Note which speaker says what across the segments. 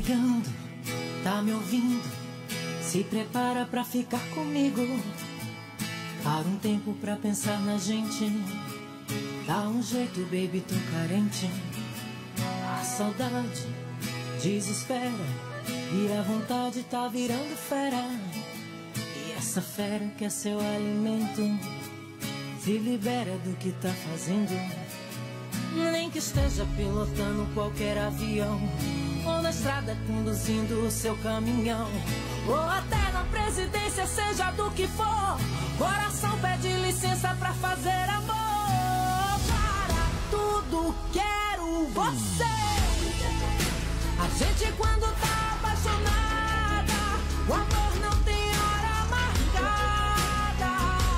Speaker 1: chegando, tá me ouvindo? Se prepara pra ficar comigo. Para um tempo pra pensar na gente. Dá um jeito, baby, tô carente. A saudade desespera e a vontade tá virando fera. E essa fera que é seu alimento se libera do que tá fazendo. Nem que esteja pilotando qualquer avião, ou na estrada conduzindo o seu caminhão, ou até na presidência, seja do que for, coração pede licença pra fazer amor. Para tudo, quero você. A gente quando tá apaixonada, o amor não tem hora marcada.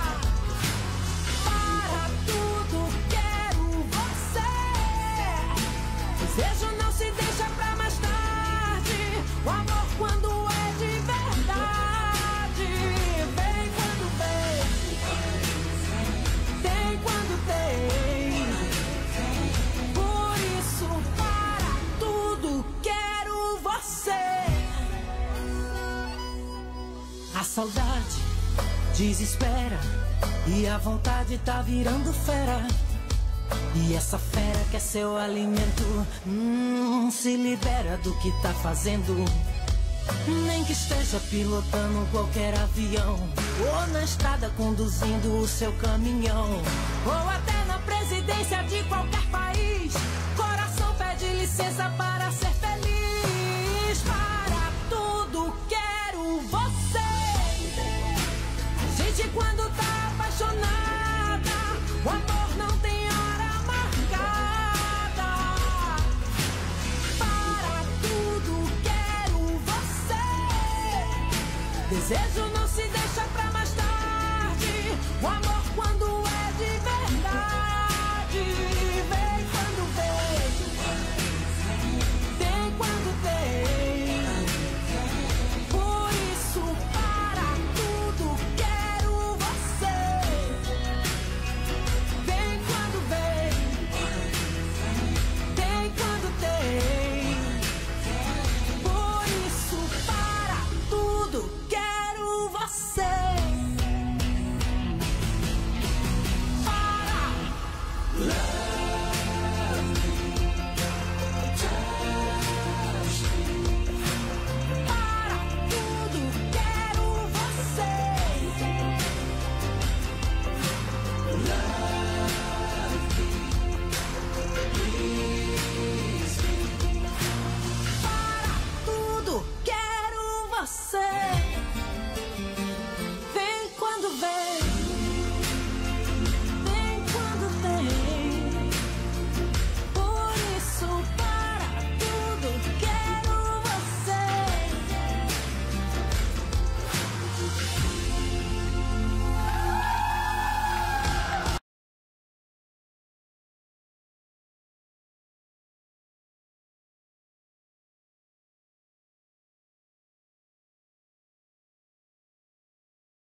Speaker 1: Para tudo, quero você. Desejo não se deixa pra mais tarde. O amor quando é de verdade. Vem quando vem, tem quando tem. Por isso, para tudo, quero você. A saudade desespera e a vontade tá virando fera. E essa fera que é seu alimento se libera do que tá fazendo. Nem que esteja pilotando qualquer avião, ou na estrada conduzindo o seu caminhão, ou até na presidência de qualquer país, coração pede licença para ser feliz. Para tudo, quero você. A gente quando tá apaixonada, o amor não tem hora marcada. Para tudo, quero você. Desejo não se deixa pra mais tarde. O amor